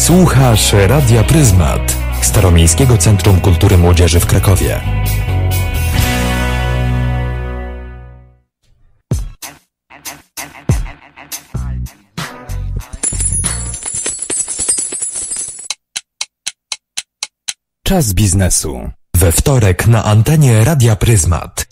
Słuchasz Radia Pryzmat, Staromiejskiego Centrum Kultury Młodzieży w Krakowie. Czas biznesu. We wtorek na antenie Radia Pryzmat.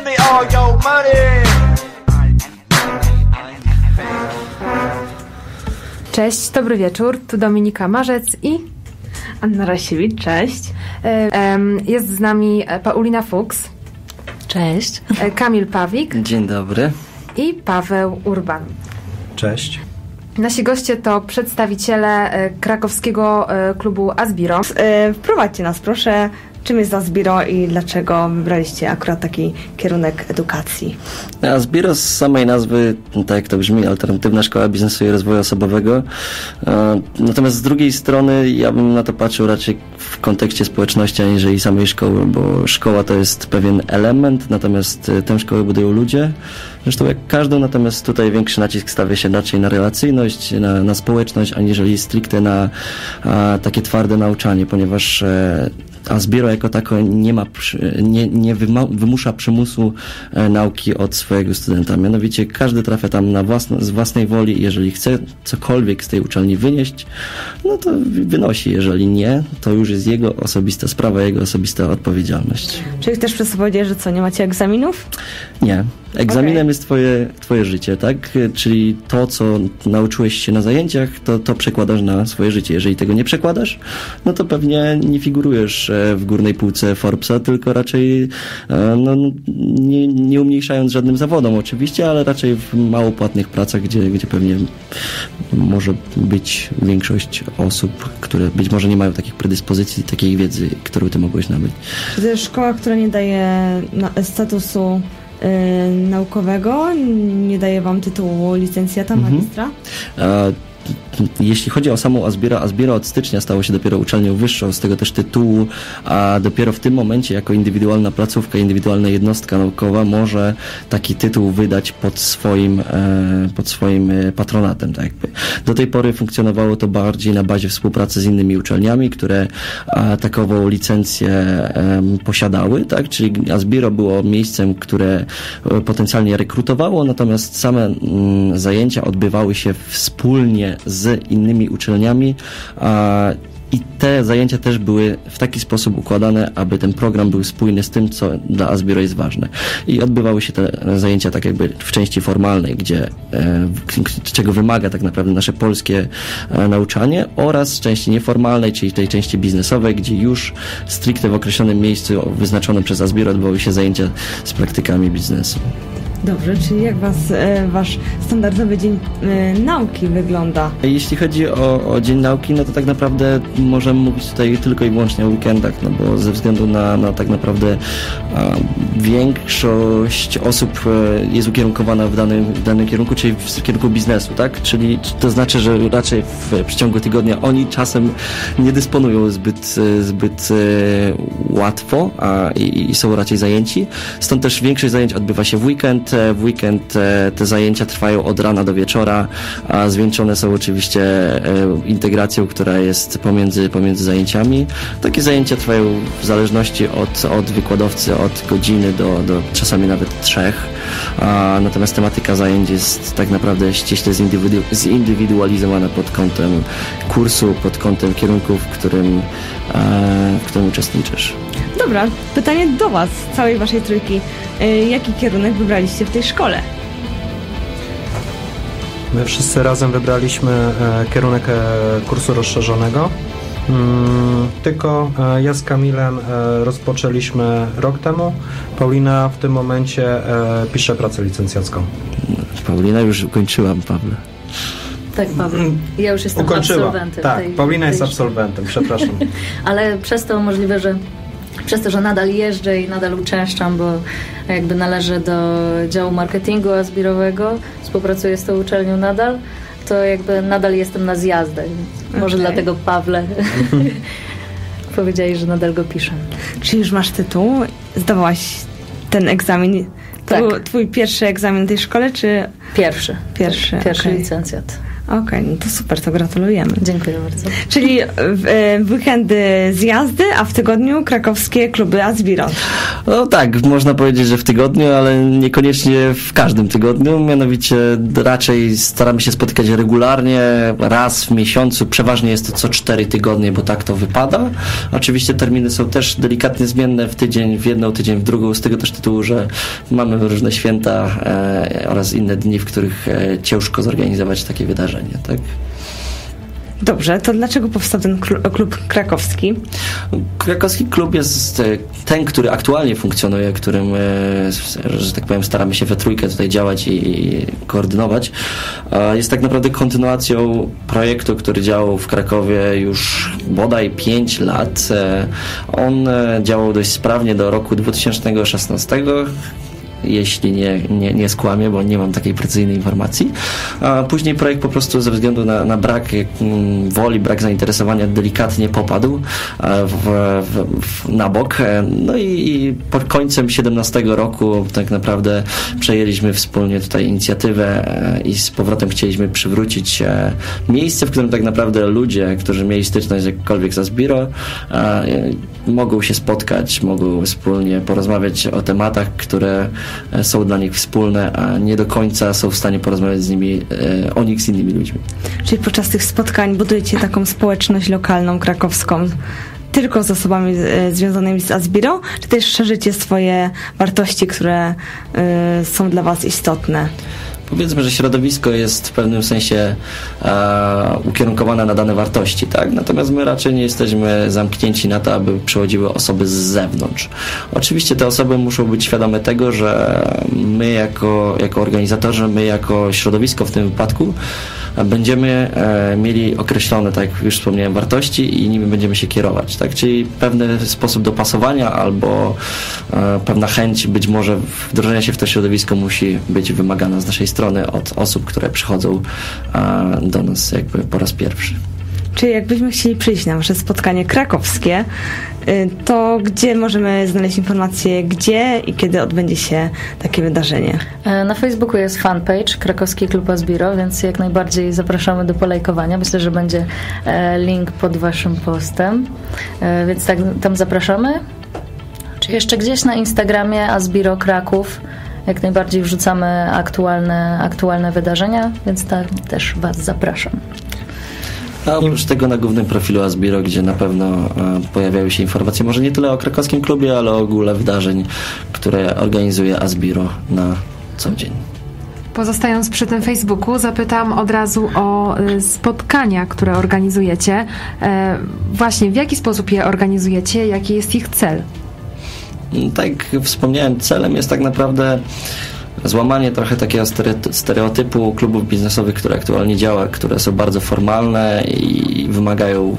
Cześć, dobry wieczór. Tu Dominika Marzec i Anna Rasiewicz, cześć. Jest z nami Paulina Fuchs. Cześć. Kamil Pawlik. Dzień dobry. I Paweł Urban. Cześć. Nasi goście to przedstawiciele krakowskiego klubu Asbiro. Wprowadźcie nas proszę, czym jest Asbiro i dlaczego wybraliście akurat taki kierunek edukacji? Asbiro z samej nazwy, tak jak to brzmi, Alternatywna Szkoła Biznesu i Rozwoju Osobowego. Natomiast z drugiej strony ja bym na to patrzył raczej w kontekście społeczności, aniżeli samej szkoły, bo szkoła to jest pewien element, natomiast tę szkołę budują ludzie. Zresztą jak każdą, natomiast tutaj większy nacisk stawia się raczej na relacyjność, na społeczność, aniżeli stricte na takie twarde nauczanie, ponieważ Asbiro jako tako nie wymusza przymusu nauki od swojego studenta. Mianowicie każdy trafia tam z własnej woli. Jeżeli chce cokolwiek z tej uczelni wynieść, no to wynosi. Jeżeli nie, to już jest jego osobista sprawa, jego osobista odpowiedzialność. Czyli też przez to powiedzieć, że co, nie macie egzaminów? Nie. Egzaminem jest twoje życie, tak? Czyli to, co nauczyłeś się na zajęciach, to przekładasz na swoje życie. Jeżeli tego nie przekładasz, no to pewnie nie figurujesz w górnej półce Forbesa, tylko raczej nie umniejszając żadnym zawodom oczywiście, ale raczej w mało płatnych pracach, gdzie pewnie może być większość osób, które być może nie mają takich predyspozycji, takiej wiedzy, którą ty mogłeś nabyć. Czy to jest szkoła, która nie daje statusu naukowego, nie daje wam tytułu licencjata, magistra? Jeśli chodzi o samą Asbiro od stycznia stało się dopiero uczelnią wyższą, z tego też tytułu, a dopiero w tym momencie jako indywidualna placówka, indywidualna jednostka naukowa może taki tytuł wydać pod swoim patronatem. Tak jakby. Do tej pory funkcjonowało to bardziej na bazie współpracy z innymi uczelniami, które takową licencję posiadały, tak? Czyli Asbiro było miejscem, które potencjalnie rekrutowało, natomiast same zajęcia odbywały się wspólnie z innymi uczelniami i te zajęcia też były w taki sposób układane, aby ten program był spójny z tym, co dla Asbiro jest ważne. I odbywały się te zajęcia tak jakby w części formalnej, czego wymaga tak naprawdę nasze polskie nauczanie, oraz w części nieformalnej, czyli tej części biznesowej, gdzie już stricte w określonym miejscu wyznaczonym przez Asbiro odbywały się zajęcia z praktykami biznesu. Dobrze, czyli jak wasz standardowy dzień nauki wygląda? Jeśli chodzi o dzień nauki, no to tak naprawdę możemy mówić tutaj tylko i wyłącznie o weekendach, no bo ze względu na tak naprawdę większość osób jest ukierunkowana w danym kierunku, czyli w kierunku biznesu, tak? Czyli to znaczy, że raczej w przeciągu tygodnia oni czasem nie dysponują zbyt łatwo i są raczej zajęci. Stąd też większość zajęć odbywa się w weekend. W weekend te zajęcia trwają od rana do wieczora, a zwieńczone są oczywiście integracją, która jest pomiędzy zajęciami. Takie zajęcia trwają w zależności od wykładowcy od godziny do czasami nawet 3. Natomiast tematyka zajęć jest tak naprawdę ściśle zindywidualizowana pod kątem kursu, pod kątem kierunku, w którym uczestniczysz. Dobra, pytanie do was, całej waszej trójki. Jaki kierunek wybraliście w tej szkole? My wszyscy razem wybraliśmy kierunek kursu rozszerzonego. Tylko ja z Kamilem rozpoczęliśmy rok temu. Paulina w tym momencie pisze pracę licencjacką. Paulina już ukończyła, Pawle. Tak, Paweł. Ja już jestem absolwentem. Tak, Paulina jest absolwentem, przepraszam. Ale przez to możliwe, że przez to, że nadal jeżdżę i nadal uczęszczam, bo jakby należę do działu marketingu Asbirowego, współpracuję z tą uczelnią nadal, to jakby nadal jestem na zjazdach. Może dlatego, Pawle, powiedziałeś, że nadal go piszę. Czy już masz tytuł? Zdawałaś ten egzamin? To był twój pierwszy egzamin w tej szkole, czy... Pierwszy okay. licencjat. Okej, no to super, to gratulujemy. Dziękuję bardzo. Czyli w weekendy zjazdy, a w tygodniu krakowskie kluby Asbiro. No tak, można powiedzieć, że w tygodniu, ale niekoniecznie w każdym tygodniu. Mianowicie raczej staramy się spotykać regularnie, raz w miesiącu. Przeważnie jest to co 4 tygodnie, bo tak to wypada. Oczywiście terminy są też delikatnie zmienne w tydzień, w jedną, tydzień w drugą, z tego też tytułu, że mamy różne święta oraz inne dni, w których ciężko zorganizować takie wydarzenie. Tak? Dobrze, to dlaczego powstał ten klub krakowski? Krakowski klub jest ten, który aktualnie funkcjonuje, którym, że tak powiem, staramy się we trójkę tutaj działać i koordynować. Jest tak naprawdę kontynuacją projektu, który działał w Krakowie już bodaj 5 lat. On działał dość sprawnie do roku 2016. Jeśli nie skłamię, bo nie mam takiej precyzyjnej informacji. A później projekt po prostu ze względu na brak woli, brak zainteresowania delikatnie popadł na bok. No i pod końcem 2017 roku tak naprawdę przejęliśmy wspólnie tutaj inicjatywę i z powrotem chcieliśmy przywrócić miejsce, w którym tak naprawdę ludzie, którzy mieli styczność jakkolwiek z Asbiro, mogą się spotkać, mogą wspólnie porozmawiać o tematach, które są dla nich wspólne, a nie do końca są w stanie porozmawiać z nimi o nich z innymi ludźmi. Czyli podczas tych spotkań budujecie taką społeczność lokalną, krakowską, tylko z osobami związanymi z Asbiro, czy też szerzycie swoje wartości, które są dla Was istotne? Powiedzmy, że środowisko jest w pewnym sensie ukierunkowane na dane wartości, tak? Natomiast my raczej nie jesteśmy zamknięci na to, aby przychodziły osoby z zewnątrz. Oczywiście te osoby muszą być świadome tego, że my jako organizatorzy, my jako środowisko w tym wypadku będziemy mieli określone, tak jak już wspomniałem, wartości i nimi będziemy się kierować, tak? Czyli pewien sposób dopasowania albo pewna chęć być może wdrożenia się w to środowisko musi być wymagana z naszej strony od osób, które przychodzą do nas jakby po raz pierwszy. Czyli jakbyśmy chcieli przyjść na wasze spotkanie krakowskie, to gdzie możemy znaleźć informacje, gdzie i kiedy odbędzie się takie wydarzenie? Na Facebooku jest fanpage Krakowski Klub Asbiro, więc jak najbardziej zapraszamy do polajkowania. Myślę, że będzie link pod waszym postem, więc tak, tam zapraszamy. Czy jeszcze gdzieś na Instagramie Asbiro Kraków jak najbardziej wrzucamy aktualne wydarzenia, więc tam też was zapraszam. A oprócz tego na głównym profilu Asbiro, gdzie na pewno pojawiają się informacje, może nie tyle o krakowskim klubie, ale o ogóle wydarzeń, które organizuje Asbiro na co dzień. Pozostając przy tym Facebooku, zapytam od razu o spotkania, które organizujecie. Właśnie w jaki sposób je organizujecie? Jaki jest ich cel? Tak jak wspomniałem, celem jest tak naprawdę złamanie trochę takiego stereotypu klubów biznesowych, które aktualnie działa, które są bardzo formalne i wymagają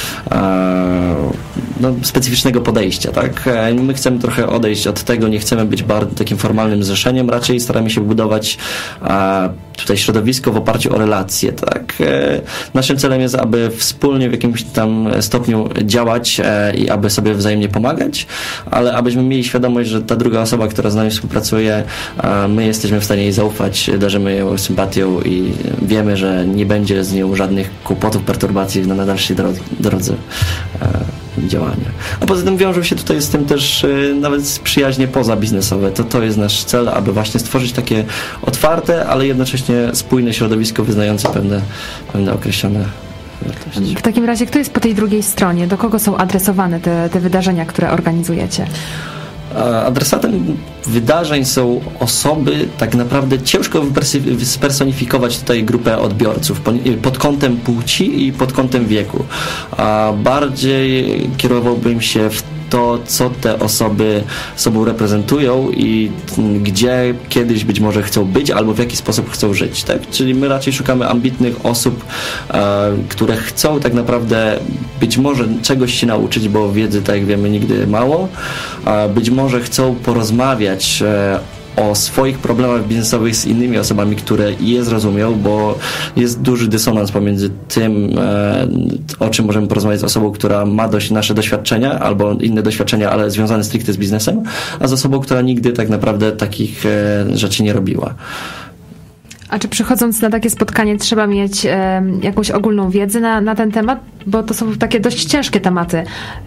specyficznego podejścia, tak? My chcemy trochę odejść od tego, nie chcemy być bardzo takim formalnym zrzeszeniem, raczej staramy się budować tutaj środowisko w oparciu o relacje, tak? Naszym celem jest, aby wspólnie w jakimś tam stopniu działać i aby sobie wzajemnie pomagać, ale abyśmy mieli świadomość, że ta druga osoba, która z nami współpracuje, my jesteśmy w stanie jej zaufać, darzymy ją sympatią i wiemy, że nie będzie z nią żadnych kłopotów, perturbacji na dalszej drodze działania. A poza tym wiążą się tutaj z tym też nawet przyjaźnie pozabiznesowe. To jest nasz cel, aby właśnie stworzyć takie otwarte, ale jednocześnie spójne środowisko wyznające pewne określone wartości. W takim razie, kto jest po tej drugiej stronie? Do kogo są adresowane te wydarzenia, które organizujecie? Adresatem wydarzeń są osoby, tak naprawdę ciężko spersonifikować tutaj grupę odbiorców pod kątem płci i pod kątem wieku. A bardziej kierowałbym się w to, co te osoby sobą reprezentują i gdzie kiedyś być może chcą być albo w jaki sposób chcą żyć, tak? Czyli my raczej szukamy ambitnych osób, które chcą tak naprawdę być może czegoś się nauczyć, bo wiedzy, tak jak wiemy, nigdy mało. Być może chcą porozmawiać o swoich problemach biznesowych z innymi osobami, które je zrozumią, bo jest duży dysonans pomiędzy tym, o czym możemy porozmawiać z osobą, która ma nasze doświadczenia albo inne doświadczenia, ale związane stricte z biznesem, a z osobą, która nigdy tak naprawdę takich rzeczy nie robiła. A czy przychodząc na takie spotkanie trzeba mieć jakąś ogólną wiedzę na ten temat? Bo to są takie dość ciężkie tematy.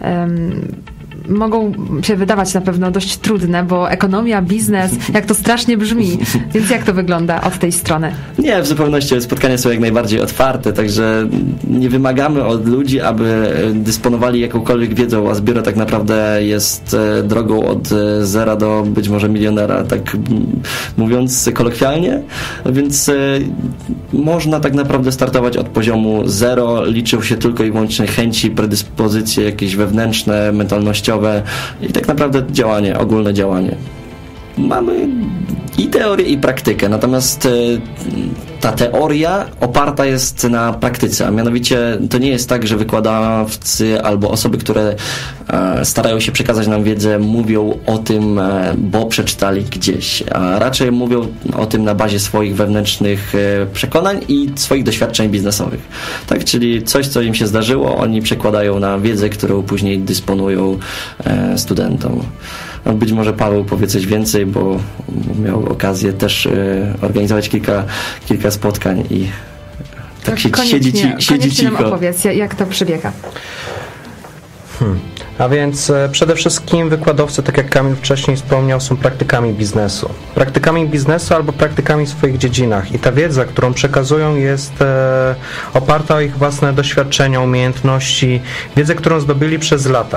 Mogą się wydawać na pewno dość trudne, bo ekonomia, biznes, jak to strasznie brzmi. Więc jak to wygląda od tej strony? Nie, w zupełności spotkania są jak najbardziej otwarte, także nie wymagamy od ludzi, aby dysponowali jakąkolwiek wiedzą, a Asbiro tak naprawdę jest drogą od zera do być może milionera, tak mówiąc kolokwialnie, więc można tak naprawdę startować od poziomu zero, liczą się tylko i wyłącznie chęci, predyspozycje jakieś wewnętrzne, mentalnościowe i tak naprawdę działanie, ogólne działanie. Mamy i teorię, i praktykę, natomiast ta teoria oparta jest na praktyce, a mianowicie to nie jest tak, że wykładowcy albo osoby, które starają się przekazać nam wiedzę, mówią o tym, bo przeczytali gdzieś, a raczej mówią o tym na bazie swoich wewnętrznych przekonań i swoich doświadczeń biznesowych. Tak, czyli coś, co im się zdarzyło, oni przekładają na wiedzę, którą później dysponują studentom. Być może Paweł powie coś więcej, bo miał okazję też organizować kilka spotkań i tak się siedzi cicho. Nam opowiedz, jak to przebiega. A więc przede wszystkim wykładowcy, tak jak Kamil wcześniej wspomniał, są praktykami biznesu. Praktykami biznesu albo praktykami w swoich dziedzinach. I ta wiedza, którą przekazują, jest oparta o ich własne doświadczenia, umiejętności, wiedzę, którą zdobyli przez lata.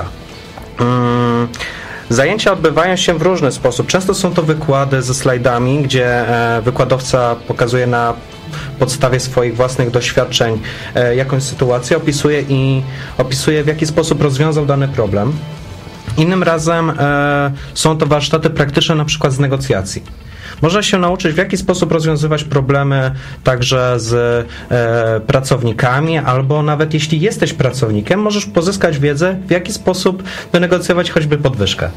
Zajęcia odbywają się w różny sposób. Często są to wykłady ze slajdami, gdzie wykładowca pokazuje na podstawie swoich własnych doświadczeń jakąś sytuację, opisuje w jaki sposób rozwiązał dany problem. Innym razem są to warsztaty praktyczne, na przykład z negocjacji. Można się nauczyć, w jaki sposób rozwiązywać problemy także z pracownikami, albo nawet jeśli jesteś pracownikiem, możesz pozyskać wiedzę, w jaki sposób wynegocjować choćby podwyżkę.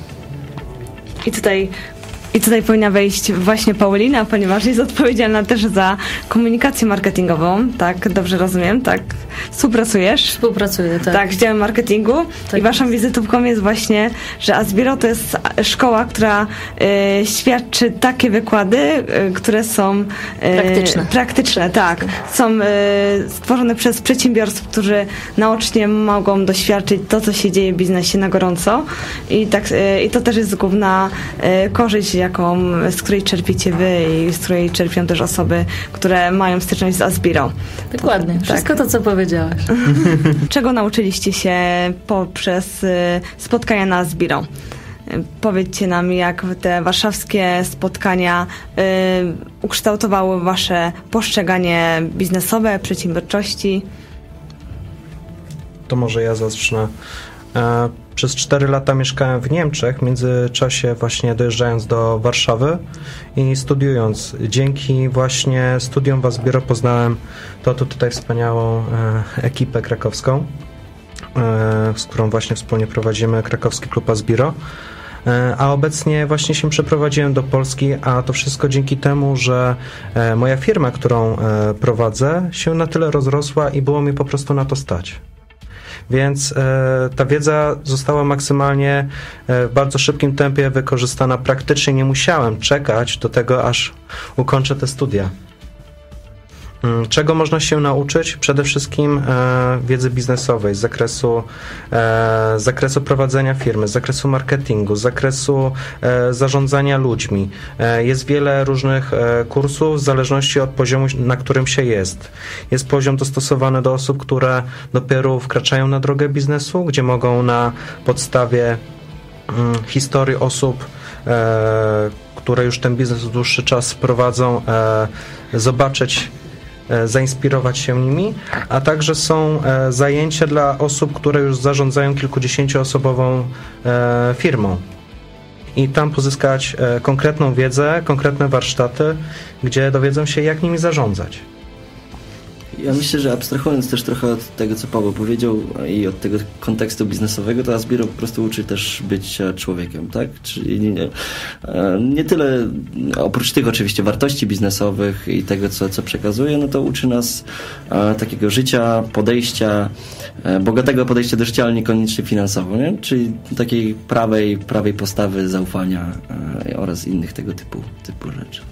I tutaj powinna wejść właśnie Paulina, ponieważ jest odpowiedzialna też za komunikację marketingową, tak? Dobrze rozumiem, tak? Współpracujesz? Współpracuję, tak. Tak, z działem marketingu. Tak. I waszą wizytówką jest właśnie, że Asbiro to jest szkoła, która świadczy takie wykłady, które są praktyczne, tak. Są stworzone przez przedsiębiorców, którzy naocznie mogą doświadczyć to, co się dzieje w biznesie na gorąco. I to też jest główna korzyść, z której czerpicie wy i z której czerpią też osoby, które mają styczność z Asbiro. Dokładnie. Wszystko to, co powiedziałaś. Czego nauczyliście się poprzez spotkania na Asbiro? Powiedzcie nam, jak te warszawskie spotkania ukształtowały wasze postrzeganie biznesowe, przedsiębiorczości? To może ja zacznę. Przez 4 lata mieszkałem w Niemczech, w międzyczasie właśnie dojeżdżając do Warszawy i studiując. Dzięki właśnie studiom w Asbiro poznałem tutaj wspaniałą ekipę krakowską, z którą właśnie wspólnie prowadzimy Krakowski Klub Asbiro. A obecnie właśnie się przeprowadziłem do Polski, a to wszystko dzięki temu, że moja firma, którą prowadzę, się na tyle rozrosła i było mi po prostu na to stać. Więc ta wiedza została maksymalnie w bardzo szybkim tempie wykorzystana praktycznie. Nie musiałem czekać do tego, aż ukończę te studia. Czego można się nauczyć? Przede wszystkim wiedzy biznesowej z zakresu prowadzenia firmy, z zakresu marketingu, z zakresu zarządzania ludźmi. Jest wiele różnych kursów w zależności od poziomu, na którym się jest. Jest poziom dostosowany do osób, które dopiero wkraczają na drogę biznesu, gdzie mogą na podstawie historii osób, które już ten biznes dłuższy czas prowadzą, zobaczyć, zainspirować się nimi, a także są zajęcia dla osób, które już zarządzają kilkudziesięcioosobową firmą. I tam pozyskać konkretną wiedzę, konkretne warsztaty, gdzie dowiedzą się, jak nimi zarządzać. Ja myślę, że abstrahując też trochę od tego, co Paweł powiedział i od tego kontekstu biznesowego, to Asbiro po prostu uczy też być człowiekiem, tak? Czyli nie tyle, oprócz tych oczywiście wartości biznesowych i tego, co przekazuje, no to uczy nas takiego życia, podejścia, bogatego podejścia do życia, ale niekoniecznie finansowo, nie? Czyli takiej prawej postawy, zaufania oraz innych tego typu rzeczy.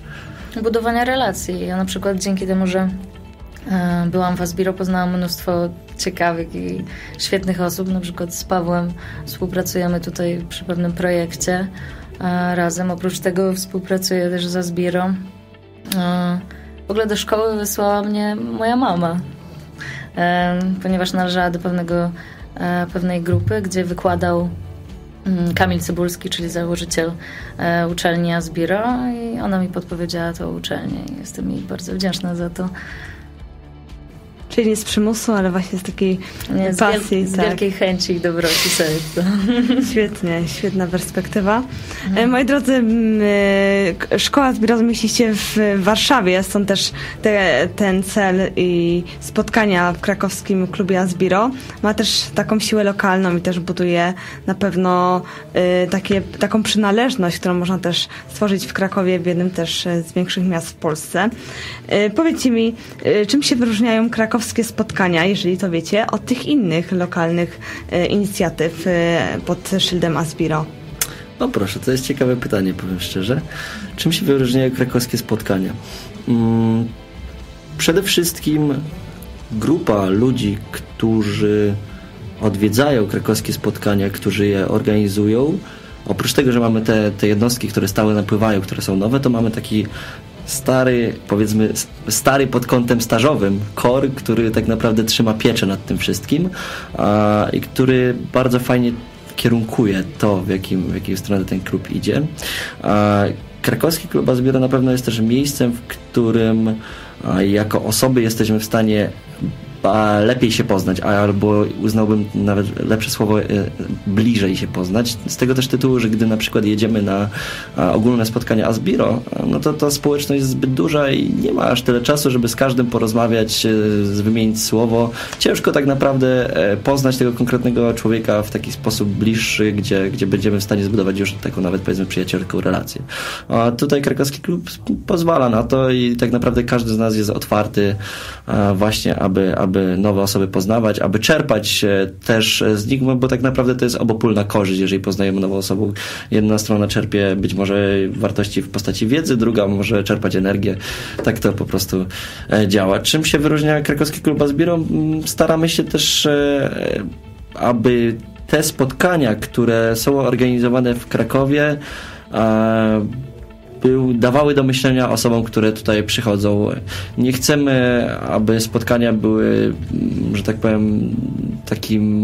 budowania relacji. Ja na przykład dzięki temu, że byłam w Asbiro, poznałam mnóstwo ciekawych i świetnych osób. Na przykład z Pawłem współpracujemy tutaj przy pewnym projekcie razem. Oprócz tego współpracuję też z Asbiro. W ogóle do szkoły wysłała mnie moja mama, ponieważ należała do pewnej grupy, gdzie wykładał Kamil Cybulski, czyli założyciel uczelni Asbiro, i ona mi podpowiedziała tą uczelnię. Jestem jej bardzo wdzięczna za to. Czyli nie z przymusu, ale właśnie z takiej pasji. Z wielkiej chęci i dobroci serca. Świetnie, świetna perspektywa. Moi drodzy, Szkoła Asbiro mieścicie w Warszawie, stąd też ten cel i spotkania w krakowskim klubie Asbiro. Ma też taką siłę lokalną i też buduje na pewno taką przynależność, którą można też stworzyć w Krakowie, w jednym też z większych miast w Polsce. Powiedzcie mi, czym się wyróżniają krakowskie spotkania, jeżeli to wiecie, od tych innych lokalnych inicjatyw pod szyldem Asbiro? No proszę, to jest ciekawe pytanie, powiem szczerze. Czym się wyróżniają krakowskie spotkania? Przede wszystkim grupa ludzi, którzy odwiedzają krakowskie spotkania, którzy je organizują. Oprócz tego, że mamy te jednostki, które stale napływają, które są nowe, to mamy taki stary pod kątem stażowym core, który tak naprawdę trzyma pieczę nad tym wszystkim i który bardzo fajnie kierunkuje to, w jakim stronę ten klub idzie. Krakowski Klub Asbiro na pewno jest też miejscem, w którym jako osoby jesteśmy w stanie lepiej się poznać, albo uznałbym nawet lepsze słowo, bliżej się poznać. Z tego też tytułu, że gdy na przykład jedziemy na ogólne spotkania Asbiro, no to ta społeczność jest zbyt duża i nie ma aż tyle czasu, żeby z każdym porozmawiać, wymienić słowo. Ciężko tak naprawdę poznać tego konkretnego człowieka w taki sposób bliższy, gdzie będziemy w stanie zbudować już taką nawet, powiedzmy, przyjacielską relację. A tutaj krakowski klub pozwala na to i tak naprawdę każdy z nas jest otwarty właśnie, aby nowe osoby poznawać, aby czerpać też z nich, bo tak naprawdę to jest obopólna korzyść, jeżeli poznajemy nową osobę. Jedna strona czerpie być może wartości w postaci wiedzy, druga może czerpać energię. Tak to po prostu działa. Czym się wyróżnia krakowski klub Asbiro? Staramy się też, aby te spotkania, które są organizowane w Krakowie, dawały do myślenia osobom, które tutaj przychodzą. Nie chcemy, aby spotkania były, że tak powiem, takim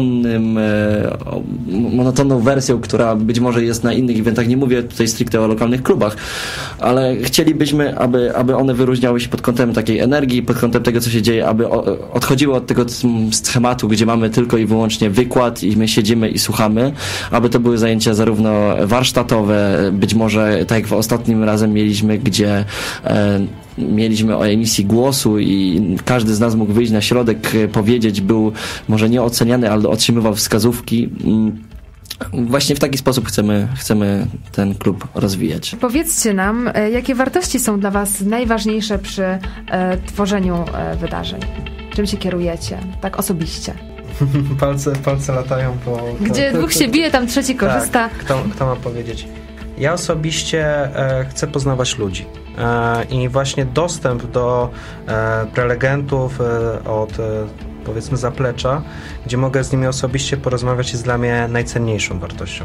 monotonną wersją, która być może jest na innych eventach. Nie mówię tutaj stricte o lokalnych klubach, ale chcielibyśmy, aby one wyróżniały się pod kątem takiej energii, pod kątem tego, co się dzieje, aby odchodziło od tego schematu, gdzie mamy tylko i wyłącznie wykład i my siedzimy i słuchamy, aby to były zajęcia zarówno warsztatowe, być może tak jak w ostatnim razem mieliśmy, gdzie mieliśmy o emisji głosu i każdy z nas mógł wyjść na środek, powiedzieć, był może nie oceniany, ale otrzymywał wskazówki. Właśnie w taki sposób chcemy ten klub rozwijać. Powiedzcie nam, jakie wartości są dla Was najważniejsze przy tworzeniu wydarzeń? Czym się kierujecie, tak osobiście? Palce latają po... Gdzie dwóch się bije, tam trzeci korzysta. Kto ma powiedzieć? Ja osobiście chcę poznawać ludzi i właśnie dostęp do prelegentów od, powiedzmy, zaplecza, gdzie mogę z nimi osobiście porozmawiać, jest dla mnie najcenniejszą wartością.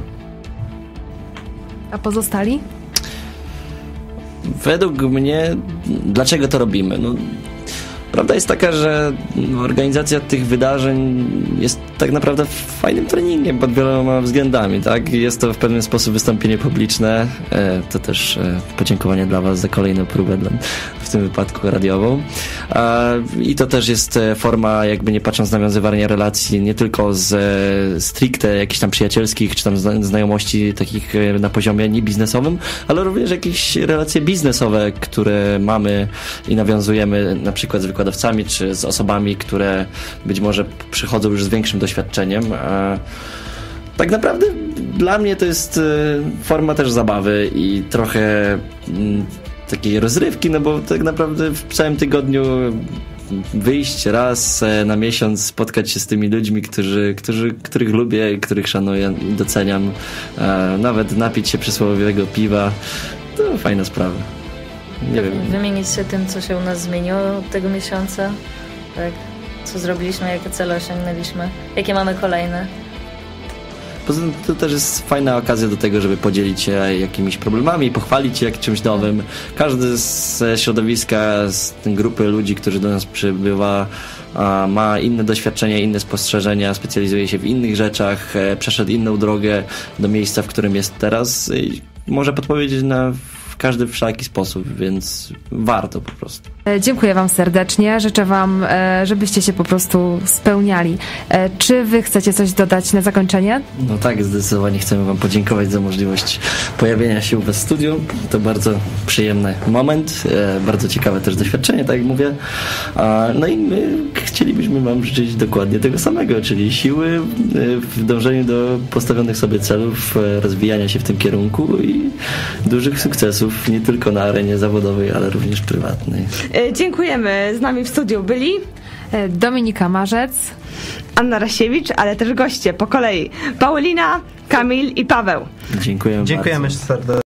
A pozostali? Według mnie, dlaczego to robimy? Prawda jest taka, że organizacja tych wydarzeń jest tak naprawdę fajnym treningiem pod wieloma względami, tak? Jest to w pewien sposób wystąpienie publiczne. To też podziękowanie dla Was za kolejną próbę, w tym wypadku radiową. I to też jest forma, jakby nie patrząc, nawiązywania relacji nie tylko z stricte jakichś tam przyjacielskich, czy tam znajomości takich na poziomie niebiznesowym, ale również jakieś relacje biznesowe, które mamy i nawiązujemy na przykład z wykładowcami, czy z osobami, które być może przychodzą już z większym doświadczeniem. Tak naprawdę dla mnie to jest forma też zabawy i trochę takiej rozrywki, no bo tak naprawdę w całym tygodniu wyjść raz na miesiąc, spotkać się z tymi ludźmi, których lubię, których szanuję i doceniam, nawet napić się przysłowiowego piwa, to fajna sprawa. Nie wiem. Wymienić się tym, co się u nas zmieniło od tego miesiąca, tak? Co zrobiliśmy, jakie cele osiągnęliśmy, jakie mamy kolejne. Poza tym to też jest fajna okazja do tego, żeby podzielić się jakimiś problemami, pochwalić się czymś nowym. Każdy z środowiska, z grupy ludzi, którzy do nas przybywa, ma inne doświadczenia, inne spostrzeżenia, specjalizuje się w innych rzeczach, przeszedł inną drogę do miejsca, w którym jest teraz i może podpowiedzieć w każdy wszelaki sposób, więc warto po prostu. Dziękuję Wam serdecznie. Życzę Wam, żebyście się po prostu spełniali. Czy Wy chcecie coś dodać na zakończenie? No tak, zdecydowanie chcemy Wam podziękować za możliwość pojawienia się u Was w studiu. To bardzo przyjemny moment, bardzo ciekawe też doświadczenie, tak jak mówię. No i my chcielibyśmy Wam życzyć dokładnie tego samego, czyli siły w dążeniu do postawionych sobie celów, rozwijania się w tym kierunku i dużych sukcesów, nie tylko na arenie zawodowej, ale również prywatnej. Dziękujemy. Z nami w studiu byli Dominika Marzec, Anna Rasiewicz, ale też goście po kolei. Paulina, Kamil i Paweł. Dziękujemy Dziękujemy bardzo. serdecznie.